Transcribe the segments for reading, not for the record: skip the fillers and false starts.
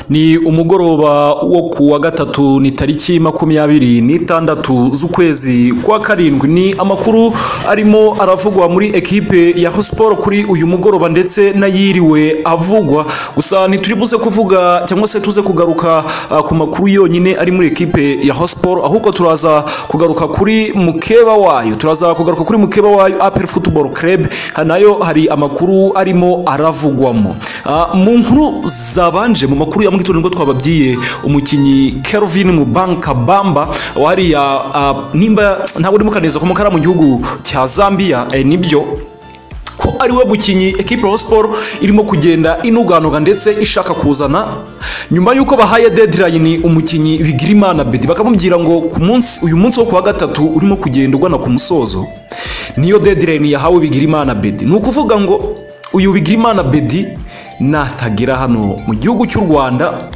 Ni umugoroba wo kuwa gatatu ni tariki 26 z'ukwezi kwa karindwi. Ni amakuru arimo aravugwa muri ekipe ya Sport kuri uyu mugoroba ndetse nayiriwe avugwa. Gusa ntituribuze kuvuga cyangwa se tuze kugaruka ku makuru yonyine ari muri ekipe ya Sport, ahubwo turaza kugaruka kuri mukeba wayo. Apel Football Club, nayo hari amakuru arimo aravugwamo. Mu nkuru zabanje mu makuru ya mu gitondo ngo twababyiye umukinyi Kelvin Mubanka Bamba wariya nimba ntabwo ndi mukaneza ko mukara mu gihugu cya Zambia, nibyo ko ari we mukinyi equipe ya Sport irimo kugenda inuganoga ndetse ishaka kuzana nyuma yuko bahaye deadline umukinyi Bigirimana Abedi, bakamubwira ngo ku munsi uyu munsi wo kuwa gatatu urimo kugenda ugana ku musozo, niyo deadline yahawe Bigirimana Abedi. Ni ukuvuga ngo uyu Bigirimana Abedi natagera hano mu gihugu cy'u Rwanda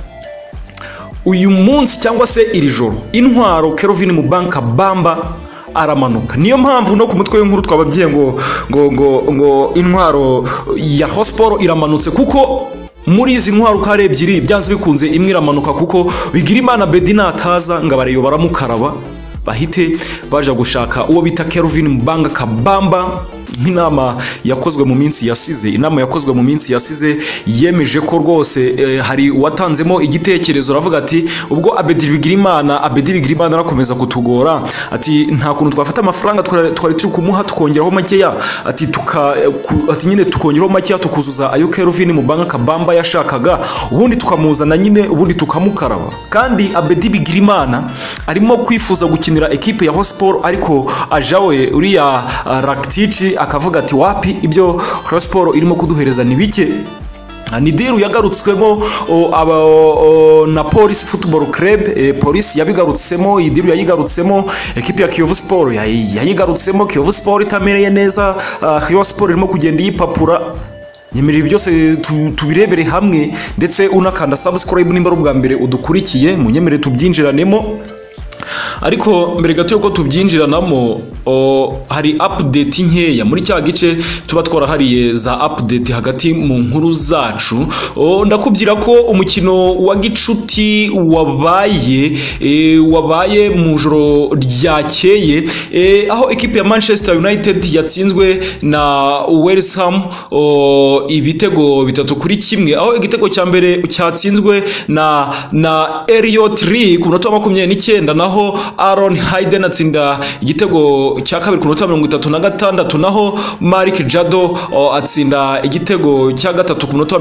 uyu munsi cyangwa se iri joro, Intwaro Kelvin Mubanka Bamba aramanuka. Niyo mpamvu no ku mutwe w'inkuru twababyiye ngo Intwaro ya Sport iramanutse, kuko muri izi ntwaro kare ebyiri byanze bikunze imwe iramanuka, kuko Bigirimana Abedi nataza ngo abareyo baramukaraba bahite baje gushaka uwo bita Kelvin Mubanka Bamba. Inama yakozwe mu minsi yasize yemeje ko rwose hari uwatanzemo igitekerezo aravuga ati ubwo Abedi Bigirimana arakomeza kutugora, ati nta kuntu twafata amafaranga twari turi kumuha tukongeraho makeya, ati nyine tukongeraho makeya tukuzuza ayo Kelvin Mubanka Bamba yashakaga, ubundi tukamuzana nyine, ubundi tukamukaraba. Kandi Abedi Bigirimana arimo kwifuza gukinira ekipe ya Sport, ariko ajawe uriya Raktici akavuga ati wapi, ibyo Sport irimo kuduhereza ni bike. Ni deal yagarutswemo na Police Football Club, Police yabigarutsemo, iyi deal yayigarutsemo, ekipe ya Kiyovu Sport yayigarutsemo. Kiyovu Sport itamereye neza, Kiyovu Sport irimo kugenda yipapura. Nyemerera byose tubirebere hamwe, ndetse unakanda subscribe nimba ubwa mbere udukurikiye, munyemerere tubyinjiranemo. Ariko mbere gato yuko tubyinjiranamo hari update nkeya muri cya gice tuba twarahariye za update hagati mu nkuru zacu. Ndakubwira ko umukino wa gicuti wabaye mu joro ryakeye, aho ekipe ya Manchester United yatsinzwe na West Ham ibitego 3-1, aho igitego cya mbere cyatsinzwe na Elliot Lee ku minota 29, naho Aaron Hayden atsinda igitego cya kabiri ku minota 36, naho Malik Jado atsinda igitego cya gatatu ku minota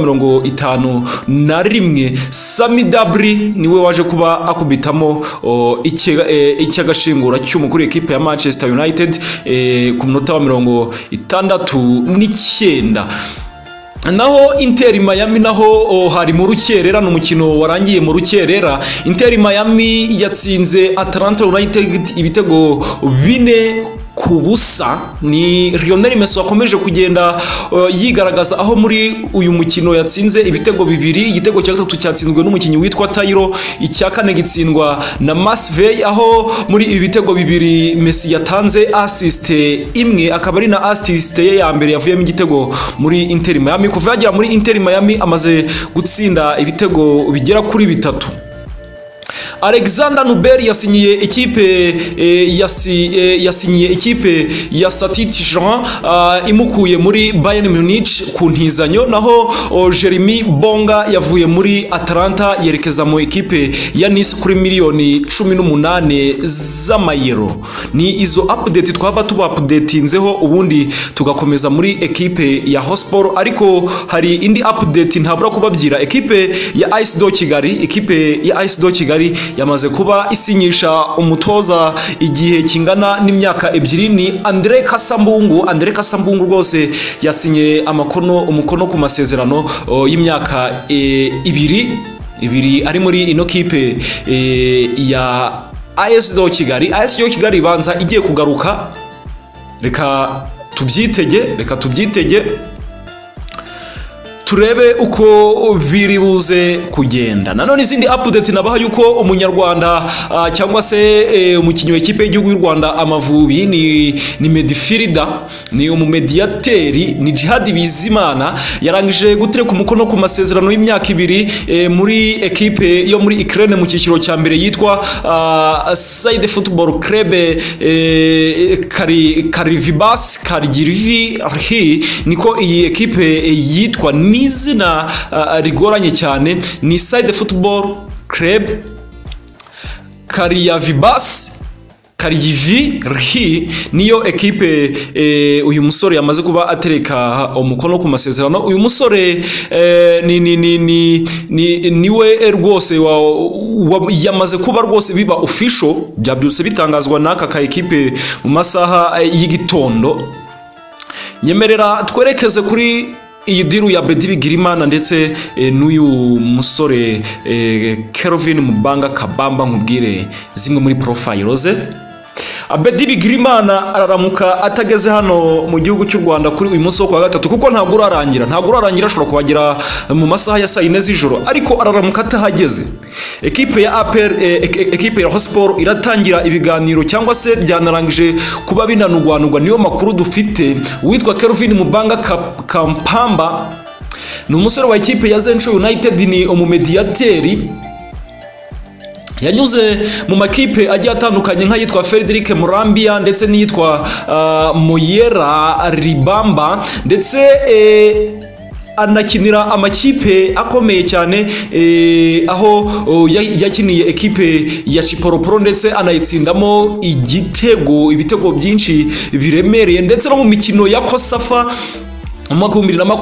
51. Sami Dabri niwe waje kuba akubitamo icyagashingura cy'umukuru ekipe ya Manchester United ku minota 69. Naho Inter Miami naho hari mu rukerera, n'umukino warangiye mu rukerera. Inter Miami yatsinze Atlanta United ibitego 4-0. Ni Lionel Messi wakomeje kugenda yigaragaza, aho muri uyu mukino yatsinze ibitego 2. Igitego cya gatatu cyatsinzwe n'umukinyi witwa Tairo, icya kane gitsindwa na Masvey, aho muri ibi bitego 2 Messi yatanze assist imwe, akaba ari na assist ye ya mbere yavuyemo igitego muri Inter Miami. Kuva yagera muri Inter Miami amaze gutsinda ibitego bigera kuri 3. Alexander Nubel yasinyiye ikipe ya Saint Jean imukuye muri Bayern Munich ku ntizanyo, naho Jeremy Bonga yavuye muri Atlanta yerekeza mu ikipe ya Nice kuri miliyoni 18 z'amayero. Ni izo update twaba updatinzeho, ubundi tugakomeza muri ekipe ya Sport. Ariko hari indi update ntabura kubabyira. Ekipe ya AS Kigali yamaze kuba isinyisha umutoza igihe kingana n'imyaka 2. Ni Andre Kasambungu rwose yasinye umukono ku masezerano y'imyaka 2 ari muri ino kipe ya AS Kigali banza igiye kugaruka. Reka tubyitege turebe uko biri buze kugenda. Nanone izindi update nabaha yuko umunyarwanda cyangwa se umukinnyi w'ikipe y'igihugu y'u Rwanda Amavubi ni midfielder, ni umumediateri, ni Jihad Bizimana yarangije gutereka umukono ku masezerano y'imyaka 2 muri ekipe yo muri Ukraine mu cyiciro cya mbere yitwa Side Football Club Karivibas Kargirivi niko iyi ekipe yitwa, n'izina rigoranye cyane, ni Side Football Club Kariyavibas Kariyivi niyo ekipe uyu musore yamaze kuba atereka umukono ku masezerano. Uyu musore niwe rwose yamaze kuba rwose biba official, byabyose bitangazwa n'aka ka ekipe mu masaha y'igitondo. Nyemerera twerekeze kuri iyi diru ya Abedi Bigirimana ndetse n'uyu musore Kelvin Mubanga Kabamba, nkubwire zimwe muri profile ze. Abedi Bigirimana araramuka atageze hano mu gihugu cy'u Rwanda kuri uyu munsi wo kwa gatatu, kuko ntabwo urarangira ashobora kuhagera mu masaha ya 4 z'ijoro, ariko araramuka atahageze. Ekipe ya APR, ekipe ya Sport iratangira ibiganiro cyangwa se byanarangije kuba binanugwanugwa. Niyo makuru dufite. Witwa Kelvin Mubanga Kampamba ni umusore wa ekipe ya Zencho United, ni umumediateri yanyuze mu makipe agiye atandukanye nk'ayitwa Frederic Murambia ndetse n'iyitwa Moyera Ribamba, ndetse anakinira amakipe akomeye cyane, aho yakiniye ekipe ya Chiporoporo ndetse anayitsindamo ibitego byinshi biremereye, ndetse no mu mikino ya Kosafa umwaka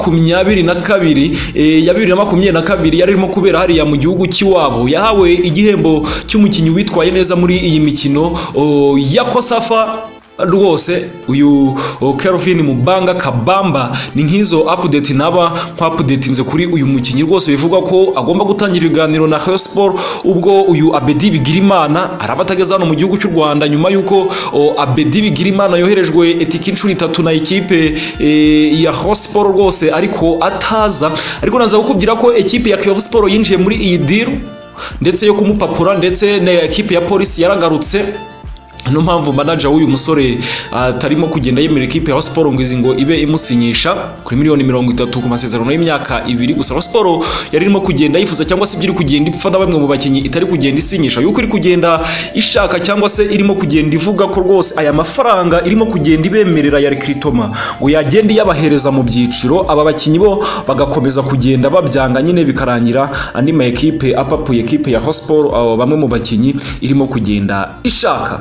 2022 ya 2022 yarimo kubera hariya mu gihugu cy'iwabo. Yahawe igihembo cy'umukinnyi witwaye neza muri iyi mikino ya Kosafa. Rwose uyu Kelvin Mubanga Kabamba ni nk'izo update naba updatinze kuri uyu mukinnyi. Rwose bivuga ko agomba gutangira ibiganiro na Rayon Sport ubwo uyu Abedi Bigirimana arabatageza hano mu gihugu cy'u Rwanda, nyuma yuko Abedi Bigirimana yoherejwe etiki inshuro 3 na ekipe ya Rayon Sport rwose, ariko ataza. Ariko naza gukubwira ko ekipe ya Rayon Sport yinjiye muri iyi deal ndetse yo kumupapura, ndetse na ekipe ya polisi yaragarutse. No mpamvu manager w'uyu musore atarimo kugenda yemera ekipe ya Sport ngo ibe imusinyisha kuri $30 ku masezerano y'imyaka 2 gusa. Sport yari irimo kugenda yifuza cyangwa se byiri kugenda ipfa na bamwe mu bakinyi itari kugenda isinyisha, yuko iri kugenda ishaka cyangwa se irimo kugenda ivuga ko rwose aya mafaranga irimo kugenda ibemerera ya recruitment ngo yagenda yabahereza mu byiciro, aba bakinyi bo bagakomeza kugenda babyanga, nyine bikarangira andi ma ekipe apapuye ekipe ya Sport, bamwe mu bakinyi irimo kugenda ishaka.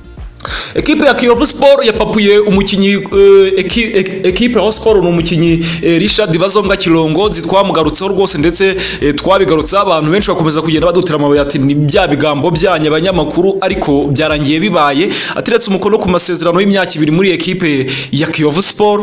Ekipe ya Kiyovu Sport yapapuye umukinyi ekipe ya Sport n'umukinyi Richard Bazonga Kirongo, zitwamugarutseho rwose, ndetse twabigarutse abantu benshi bakomeza kugenda badutira amabuye ati ni bya bigambo byanye abanyamakuru, ariko byarangiye bibaye. Atiretse umukono ku masezerano y'imyaka 2 muri ekipe ya Kiyovu Sport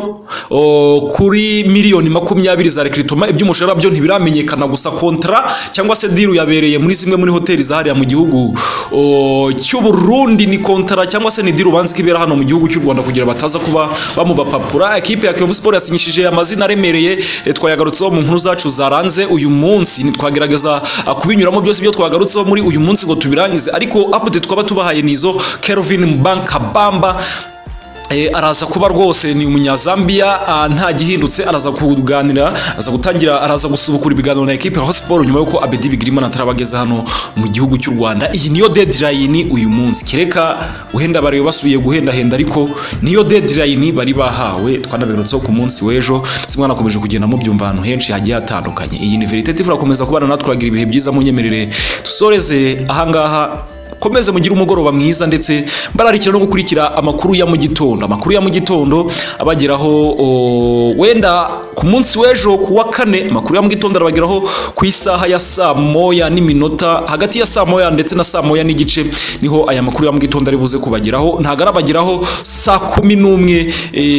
kuri $20 za recruitment. Iby'umushahara byo ntibiramenyekana, gusa kontra cyangwa se deal yabereye muri zimwe muri hoteli zahariya mu gihugu cy'u Burundi. Ni kontra cyangwa se ni deal ubanza kibera hano mu gihugu cy'u Rwanda kugira bataza kuba bamubapapura. Ekipe ya Kiyovu Sport yasinyishije amazina aremereye, twayagarutseho mu nkuru zacu zaranze uyu munsi. Nitwagerageza kubinyuramo byose byo twagarutseho muri uyu munsi ngo tubirangize, ariko update twaba tubahaye nizo. Kelvin Mubanga Kabamba araza kuba rwose ni umunyazambia, nta gihindutse araza kuganira, araza gusubukura ibiganiro na ekipe ya Sport nyuma yuko Abedi Bigirimana atarabageze hano mu gihugu cy'u Rwanda. Iyi niyo deadline uyu munsi, kereka uhenda bariyo basubiye guhendahenda, ariko niyo deadline bari bahawe. Twanabigarutseho ku munsi w'ejo, ndetse mwanakomeje kugenda mu byumva ahantu henshi hagiye hatandukanye. Iyi ni Verite TV, urakomeza kubana natwe, twagira ibihe byiza mu nyemerere dusoreze ahangaha. Komeze mugire umugoroba mwiza, ndetse mbararikira no gukurikira amakuru ya mu gitondo abageraho wenda ku munsi w'ejo ku wa 4. Amakuru ya mu gitondo arabageraho ku isaha ya 1:00 hagati ya 1:00 ndetse na 1:30 niho aya makuru ya mu gitondo ari buze kubageraho. Ntago arabageraho 11:00,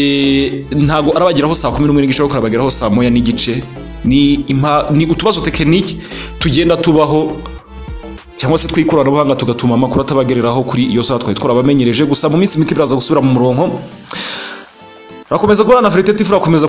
ntago arabageraho 11:00 n'igice, ariko arabageraho 1:30. Ni utubazo tekiniki tugenda tubaho, cyangwa se twikoranabuhanga tugatuma amakuru atabagereraho kuri iyo saa twari twabamenyereje. Gusa mu minsi mike biraza gusubira mu murongo. Rakomeza kubana na Verite TV, rakomeza